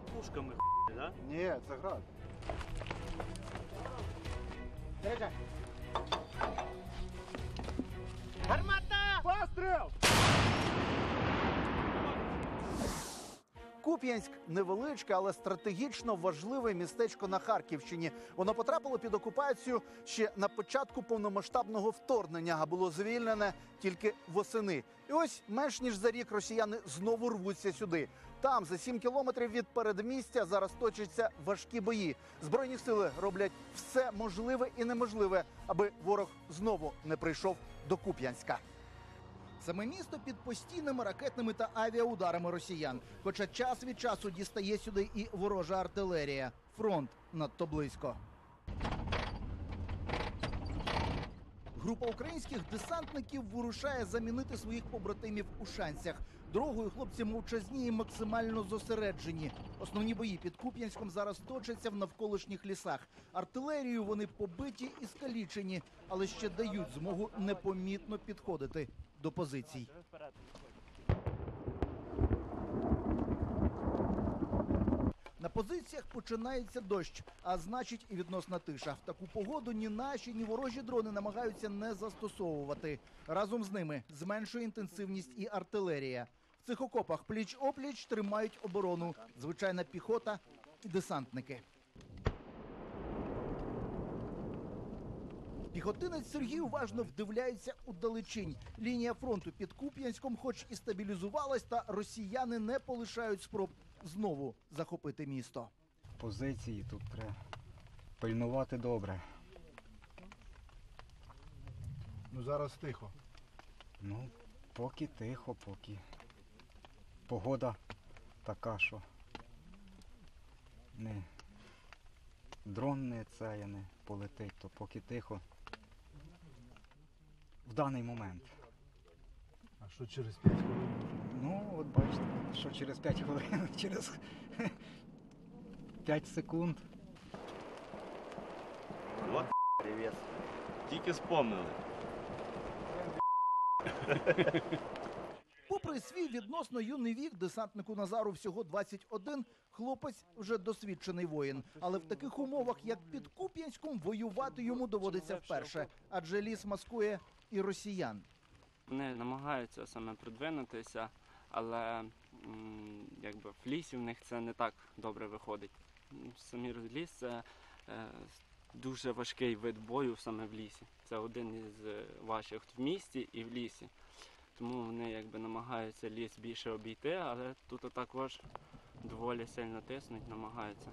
Пушками, да? Ні, це град. Третя. Гармата! Постріл! Куп'янськ – невеличке, але стратегічно важливе містечко на Харківщині. Воно потрапило під окупацію ще на початку повномасштабного вторгнення, а було звільнене тільки восени. І ось менш ніж за рік росіяни знову рвуться сюди. Там, за 7 кілометрів від передмістя, зараз точаться важкі бої. Збройні сили роблять все можливе і неможливе, аби ворог знову не прийшов до Куп'янська. Саме місто під постійними ракетними та авіаударами росіян. Хоча час від часу дістає сюди і ворожа артилерія. Фронт надто близько. Група українських десантників вирушає замінити своїх побратимів у Шанцях. Дорогою хлопці мовчазні і максимально зосереджені. Основні бої під Куп'янськом зараз точаться в навколишніх лісах. Артилерією вони побиті і скалічені, але ще дають змогу непомітно підходити до позицій. На позиціях починається дощ, а значить і відносна тиша. В таку погоду ні наші, ні ворожі дрони намагаються не застосовувати. Разом з ними зменшує інтенсивність і артилерія. В цих окопах пліч-опліч тримають оборону. Звичайна піхота і десантники. Піхотинець Сергій уважно вдивляється у далечінь. Лінія фронту під Куп'янськом хоч і стабілізувалась, та росіяни не полишають спроб знову захопити місто. Позиції тут треба пильнувати добре. Ну зараз тихо. Ну, поки тихо, поки погода така, що не дрон не полетить, то поки тихо. В даний момент. А що через 5 хвилин? Ну, от бачите, що через 5 хвилин, через 5 секунд. От привіт. Тільки спомнили. Попри свій відносно юний вік, десантнику Назару всього 21, хлопець вже досвідчений воїн. Але в таких умовах, як під Куп'янськом, воювати йому доводиться вперше. Адже ліс маскує і росіян. Вони намагаються саме продвинутися, але якби в лісі в них це не так добре виходить. Самі ліс – це дуже важкий вид бою саме в лісі. Це один із важчих в місті і в лісі. Тому вони якби намагаються ліс більше обійти, але тут також доволі сильно тиснуть, намагаються.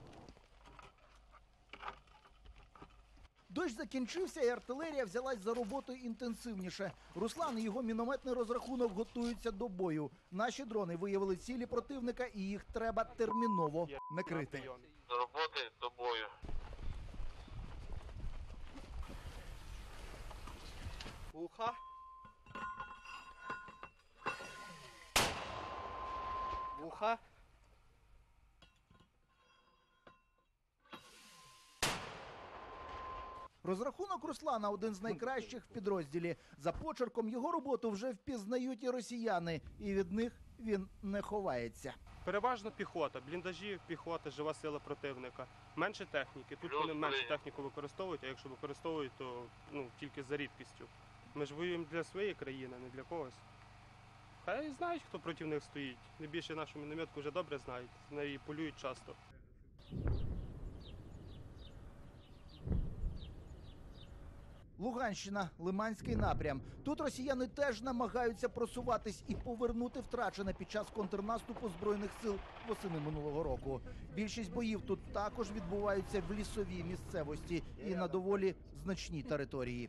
Дощ закінчився, і артилерія взялась за роботу інтенсивніше. Руслан і його мінометний розрахунок готуються до бою. Наші дрони виявили цілі противника, і їх треба терміново накрити. До роботи, до бою. Уха. Вуха. Розрахунок Руслана – один з найкращих в підрозділі. За почерком його роботу вже впізнають і росіяни, і від них він не ховається. Переважно піхота, бліндажі, піхота, жива сила противника. Менше техніки. Тут вони менше техніку використовують, а якщо використовують, то тільки за рідкістю. Ми ж воюємо для своєї країни, не для когось. Хай знають, хто проти них стоїть. Найбільше нашу мінометку вже добре знають, з неї полюють часто. Луганщина, Лиманський напрям. Тут росіяни теж намагаються просуватись і повернути втрачене під час контрнаступу Збройних сил восени минулого року. Більшість боїв тут також відбуваються в лісовій місцевості і на доволі значній території.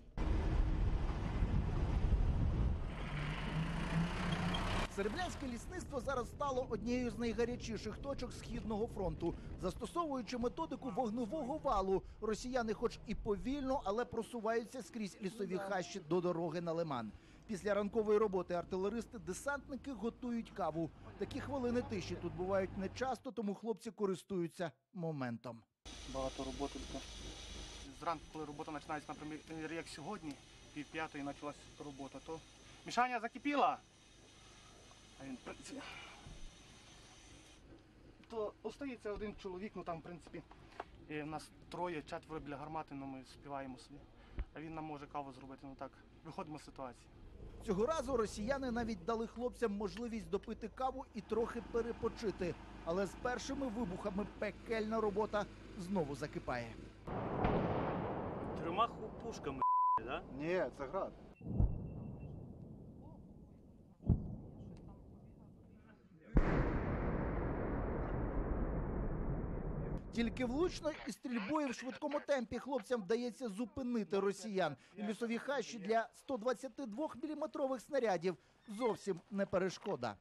Серебрянське лісництво зараз стало однією з найгарячіших точок Східного фронту. Застосовуючи методику вогневого валу, росіяни хоч і повільно, але просуваються скрізь лісові хащі до дороги на Лиман. Після ранкової роботи артилеристи-десантники готують каву. Такі хвилини тиші тут бувають нечасто, тому хлопці користуються моментом. Багато роботи. Зранку, коли робота починається, наприклад, як сьогодні, 4:30 почалася робота, то мішання закипіла. А він працює. то остається один чоловік, ну там, в принципі, нас троє, четверо біля гармати, ну ми співаємо собі. А він нам може каву зробити, ну так, виходимо з ситуації. Цього разу росіяни навіть дали хлопцям можливість допити каву і трохи перепочити. Але з першими вибухами пекельна робота знову закипає. Трьома пушками, да? Ні, це град. Тільки влучно і стрільбою в швидкому темпі хлопцям вдається зупинити росіян. І лісові хащі для 122-мм снарядів зовсім не перешкода.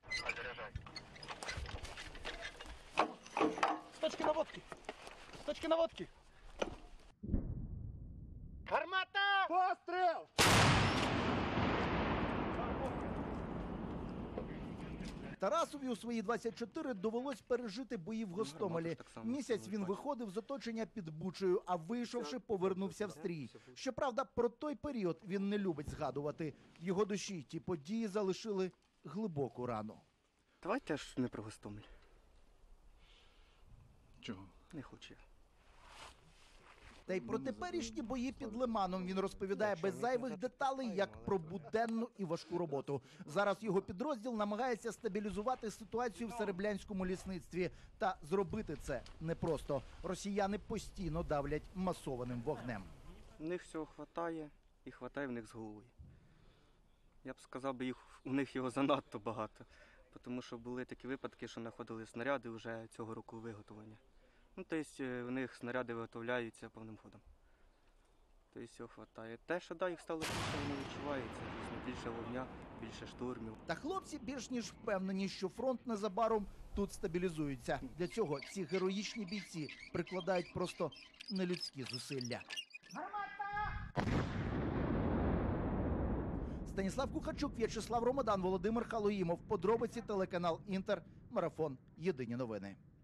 З точки наводки! З точки наводки! Гармата! Постріл! Тарасові у свої 24 довелось пережити бої в Гостомелі. Місяць він виходив з оточення під Бучею, а вийшовши, повернувся в стрій. Щоправда, про той період він не любить згадувати. В його душі ті події залишили глибоку рану. Давай теж не про Гостомель. Чого? Не хочу я. Та й про теперішні бої під Лиманом він розповідає без зайвих деталей, як про буденну і важку роботу. Зараз його підрозділ намагається стабілізувати ситуацію в сереблянському лісництві. Та зробити це непросто. Росіяни постійно давлять масованим вогнем. У них всього хватає і хватає в них з головою. Я б сказав, у них його занадто багато. Тому що були такі випадки, що знаходили снаряди вже цього року виготовлення. Ну, тобто у них снаряди виготовляються повним ходом. Тобто всього хватає. Те, що да, їх стало більше, воно відчувається. Більше вогня, більше штурмів. Та хлопці більш ніж впевнені, що фронт незабаром тут стабілізується. Для цього ці героїчні бійці прикладають просто нелюдські зусилля. Станіслав Кухарчук, В'ячеслав Ромадан, Володимир Халоїмов. Подробиці телеканал Інтер. Марафон. Єдині новини.